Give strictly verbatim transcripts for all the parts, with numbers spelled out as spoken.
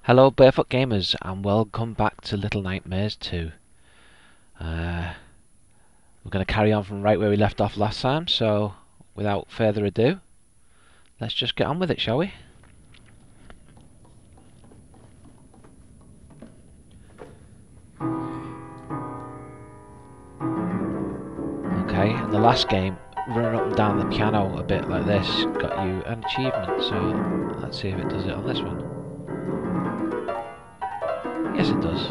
Hello Barefoot Gamers and welcome back to Little Nightmares two. Uh, we're going to carry on from right where we left off last time, so without further ado, let's just get on with it, shall we? Okay, in the last game, running up and down the piano a bit like this got you an achievement, so let's see if it does it on this one. Yes, it does.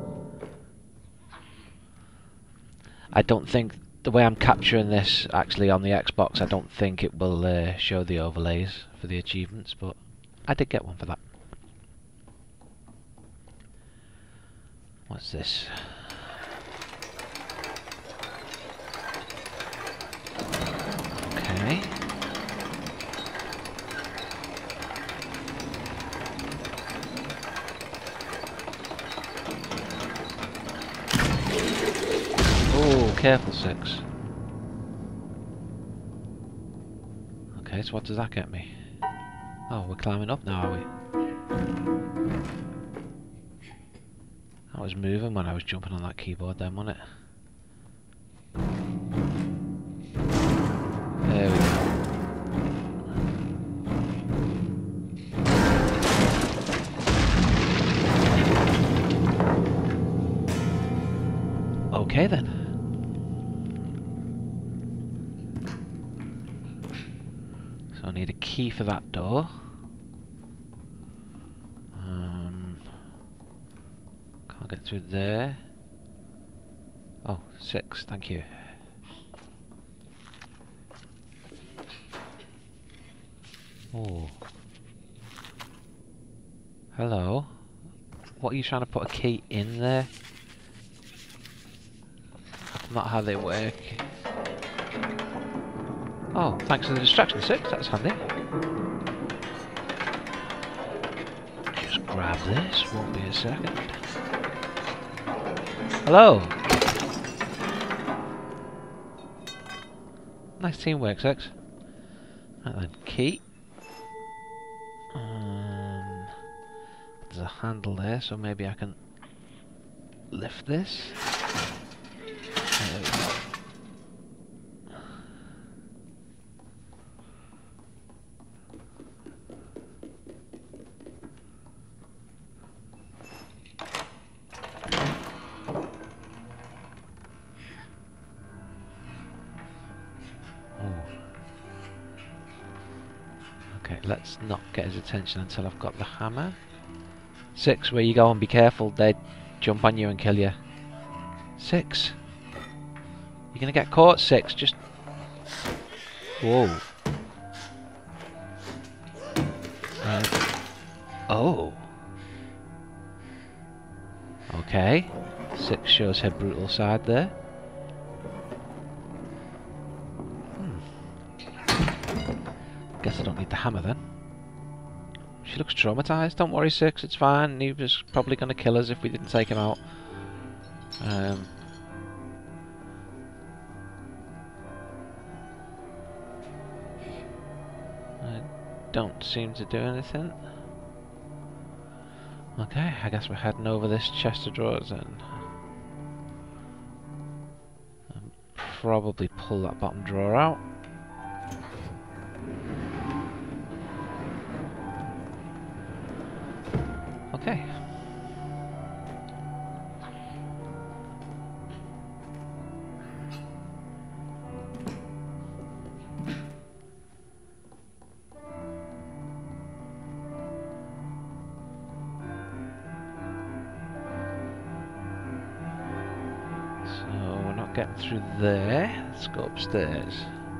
I don't think, the way I'm capturing this actually on the Xbox, I don't think it will uh, show the overlays for the achievements, but I did get one for that. What's this? Okay. Oh, careful, Six. Okay, so what does that get me? Oh, we're climbing up now, are we? That was moving when I was jumping on that keyboard then, wasn't it? There we go. Okay then. So I need a key for that door. Um, can't get through there. Oh, six, thank you. Oh. Hello. What are you trying to put a key in there? Not how they work. Oh, thanks for the distraction, Six. That's handy. Just grab this. Won't be a second. Hello. Nice teamwork, Six. Right then, key. Um, there's a handle there, so maybe I can lift this. There we go. Okay, let's not get his attention until I've got the hammer. Six, where you go and be careful, they jump on you and kill you. Six. You're gonna get caught, Six. Just... Whoa. Uh, oh. Okay. Six shows her brutal side there. Guess I don't need the hammer then. She looks traumatized. Don't worry, Six, it's fine. He was probably going to kill us if we didn't take him out. Um, I don't seem to do anything. Okay, I guess we're heading over this chest of drawers then. And probably pull that bottom drawer out. Okay. So we're not getting through there. Let's go upstairs.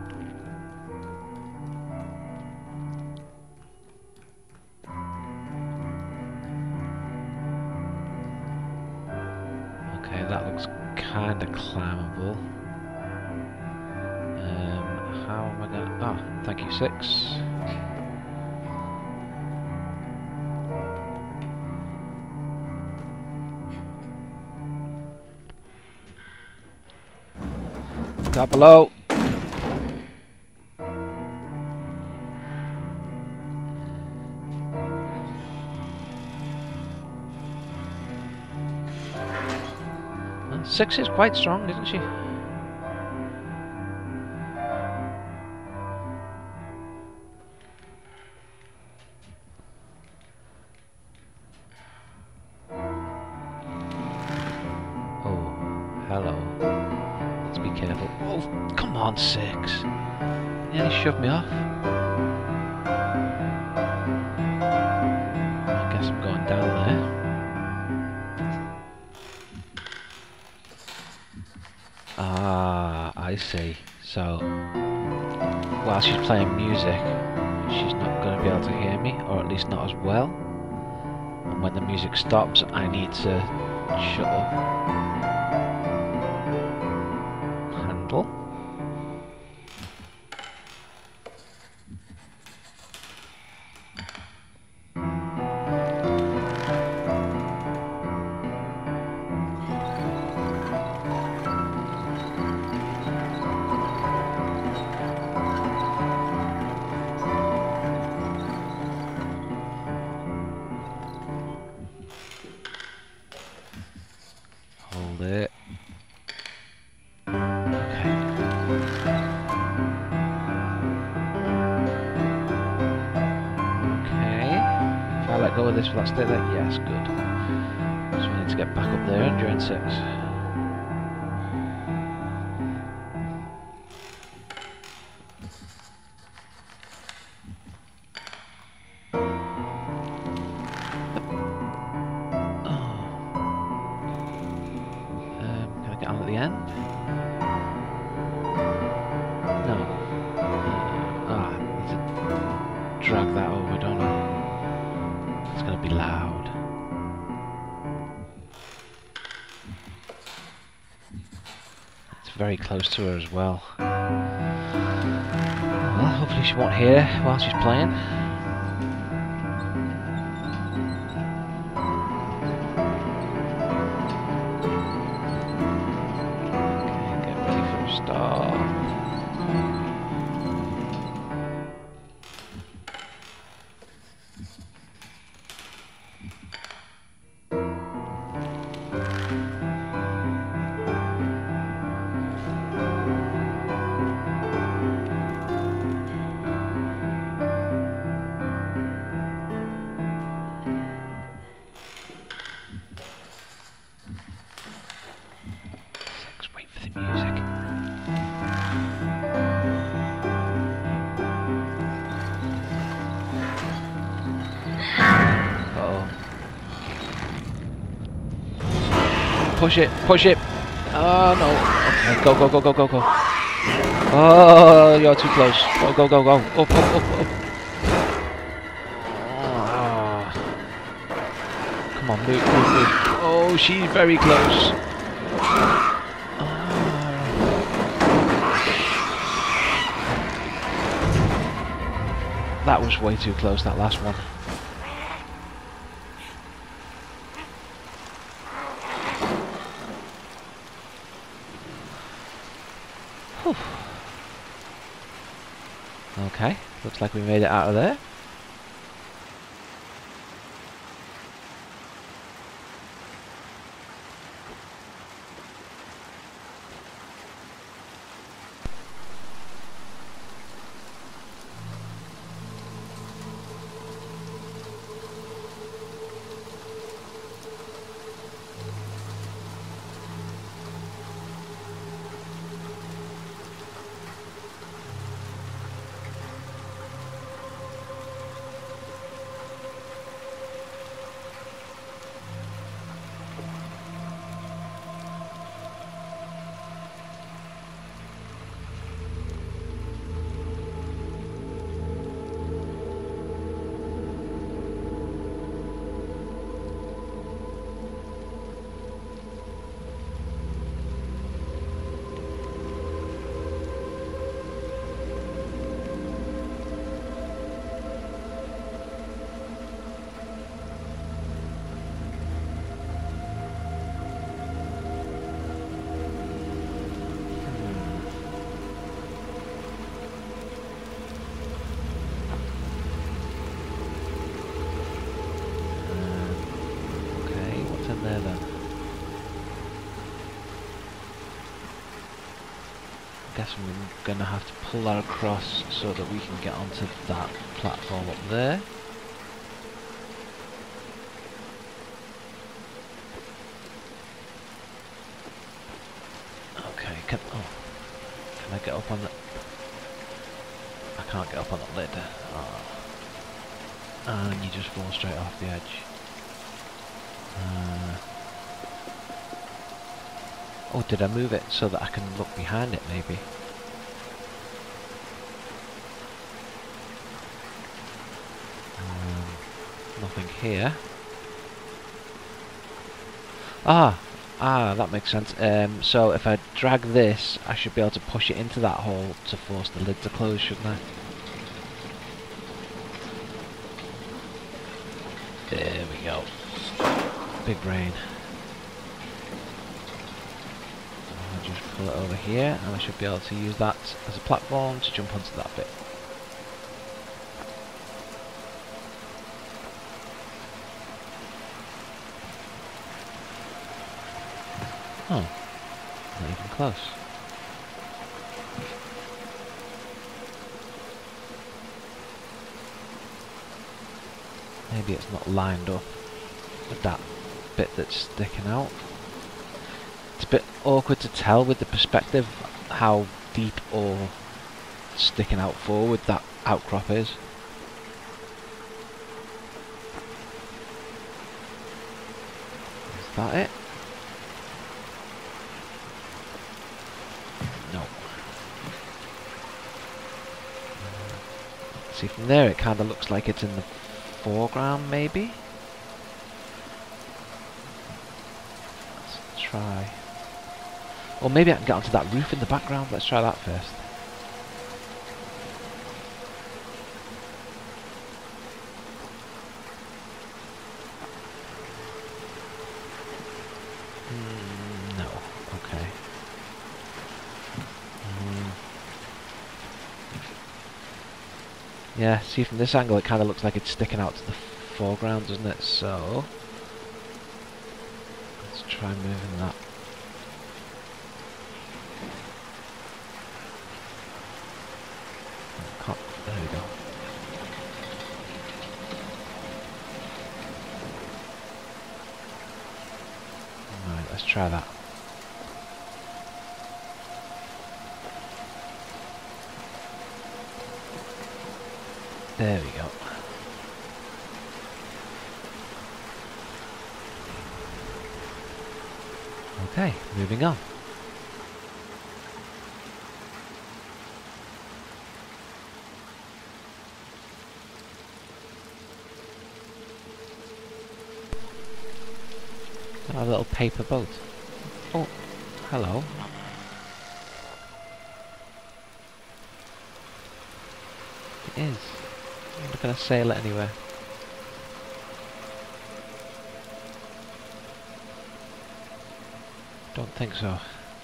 That looks kind of climbable. Um, how am I gonna... Ah, thank you, Six. Down below. Six is quite strong, isn't she? Oh, hello. Let's be careful. Oh, come on, six. You nearly shoved me off. I guess I'm going down there. Ah, I see. So, while she's playing music, she's not going to be able to hear me, or at least not as well. And when the music stops, I need to shut up. Handle. Hold it. Okay. Okay. If I let go of this, will that stay there? Yes, good. So we need to get back up there and join six. On at the end? No. Uh, ah, I need to drag that over, don't I? It's going to be loud. It's very close to her as well. Well, hopefully she won't hear while she's playing. Stop. Six, wait for the music. Push it, push it. Oh no. Okay, go, go, go, go, go, go. Oh, you're too close. Go, go, go, go. Up, up, up, up. Oh. Come on, move, move, move. Oh, she's very close. Oh. That was way too close, that last one. Okay, looks like we made it out of there. guess we're going to have to pull that across so that we can get onto that platform up there. Okay, can, oh, can I get up on the... I can't get up on the lid. Oh. And you just fall straight off the edge. Uh, oh, did I move it so that I can look behind it maybe? Um, nothing here. Ah! Ah, that makes sense. Um, so if I drag this, I should be able to push it into that hole to force the lid to close, shouldn't I? There we go. Big brain. I'll just pull it over here, and I should be able to use that as a platform to jump onto that bit. Oh, not even close. Maybe it's not lined up with that bit that's sticking out. It's a bit awkward to tell with the perspective how deep or sticking out forward that outcrop is. Is that it? No. See, from there it kind of looks like it's in the foreground, maybe? Let's try. Or maybe I can get onto that roof in the background. Let's try that first. Mm, no. Okay. Mm. Yeah, see, from this angle it kind of looks like it's sticking out to the foreground, doesn't it? So let's try moving that. Can't, there we go. Alright, let's try that. There we go. Okay, moving on. A little paper boat. Oh, hello. It is. I'm not going to sail it anywhere. Don't think so.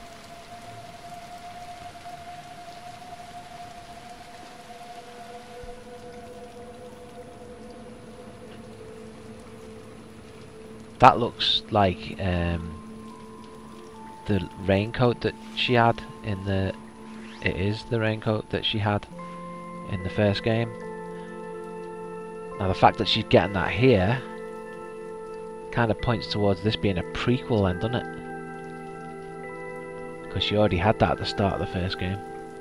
That looks like um, the raincoat that she had in the... It is the raincoat that she had in the first game. Now the fact that she's getting that here kind of points towards this being a prequel then, doesn't it? Because she already had that at the start of the first game.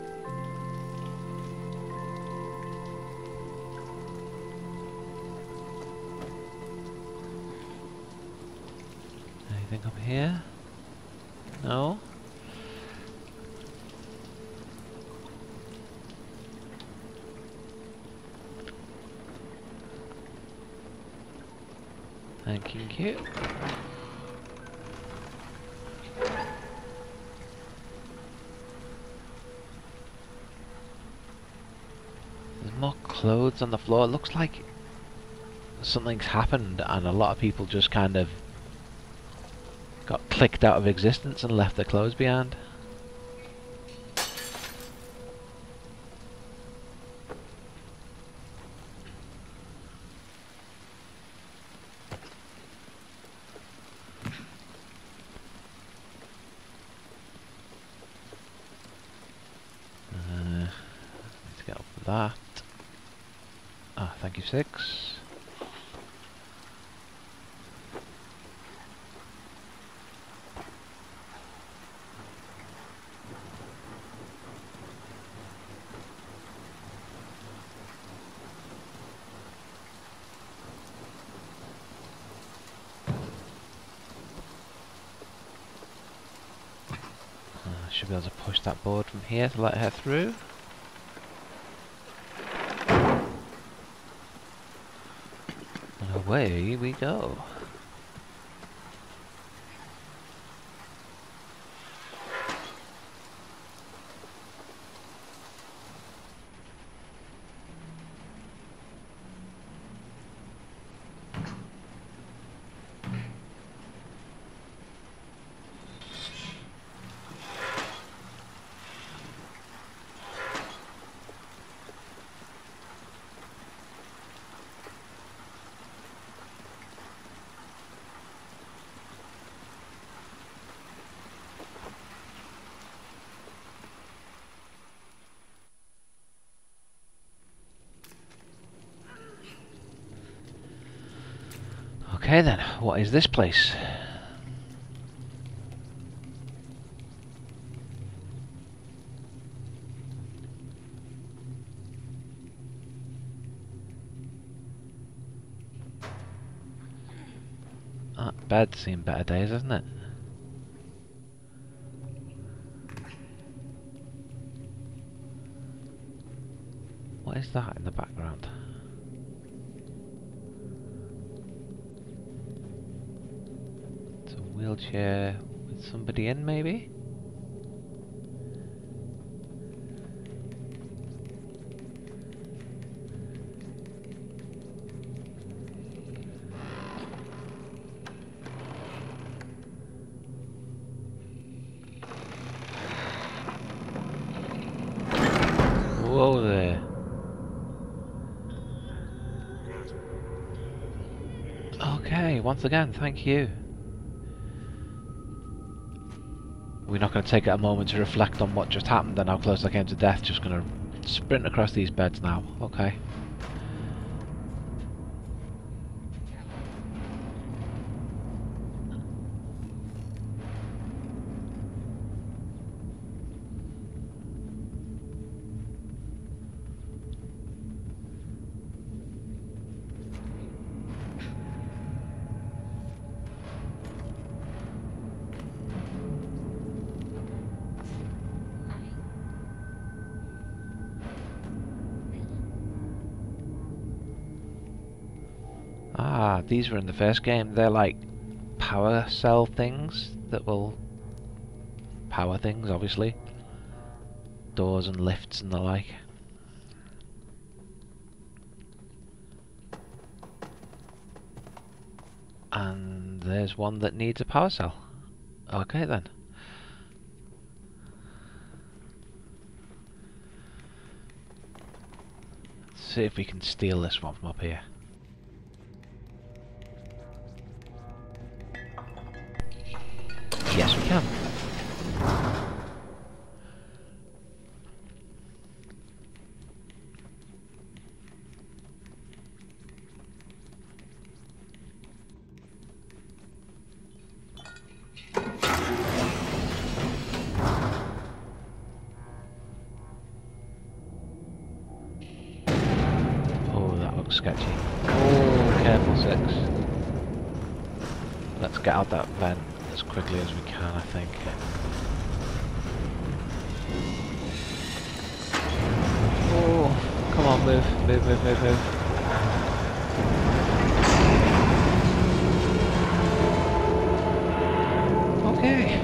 Anything up here? No? Thank you. There's more clothes on the floor. It looks like something's happened and a lot of people just kind of got clicked out of existence and left their clothes behind. that. Ah, thank you, six. I should be able to push that board from here to let her through. And away we go. Okay then, what is this place? That bed's seen better days, hasn't it? What is that in the background? It's a wheelchair with somebody in, maybe? Whoa there. Okay, once again, thank you. We're not going to take a moment to reflect on what just happened and how close I came to death. Just going to sprint across these beds now. Okay. Ah, these were in the first game. They're like power cell things that will power things, obviously. Doors and lifts and the like. And there's one that needs a power cell. Okay then. Let's see if we can steal this one from up here. Yes, we can. Oh, that looks sketchy. Oh, careful, six. Let's get out that vent as quickly as we can, I think. Oh, come on, move, move, move, move, move. Okay.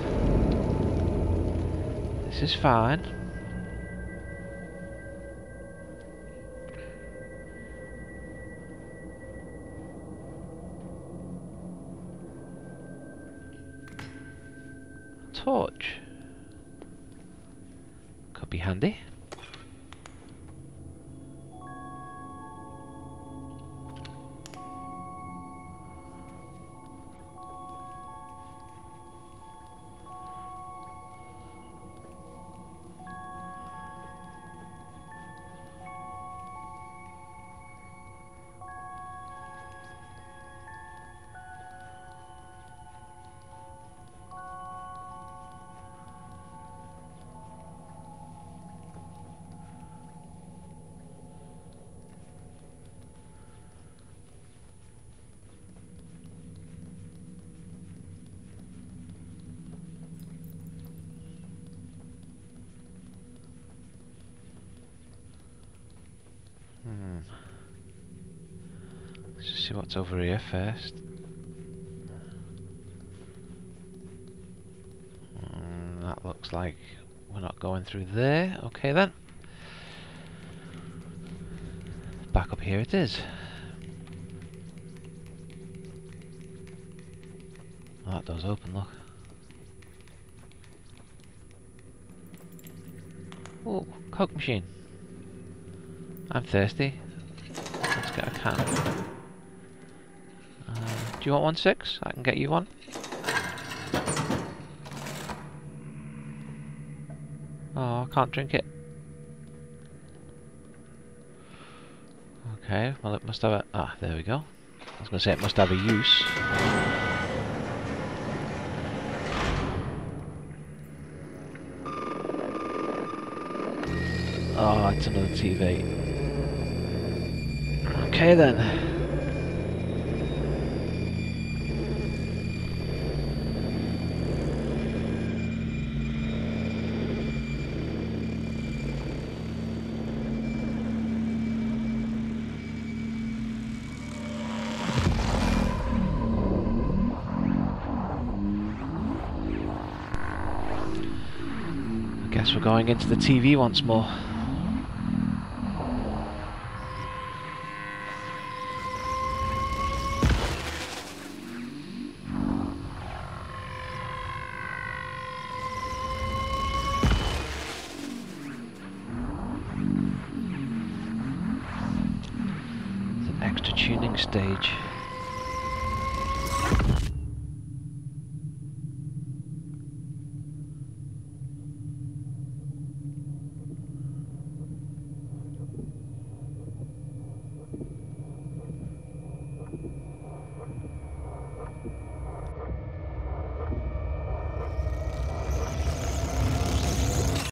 This is fine. Torch. Could be handy. see what's over here first. Mm, that looks like we're not going through there. Okay then. Back up here it is. Oh, that does open, look. Oh, Coke machine. I'm thirsty. Let's get a can. Uh, do you want one six? I can get you one. Oh, I can't drink it. Okay, well it must have a... Ah, there we go. I was going to say it must have a use. Oh, it's another T V. Okay then. I guess we're going into the T V once more. Extra tuning stage.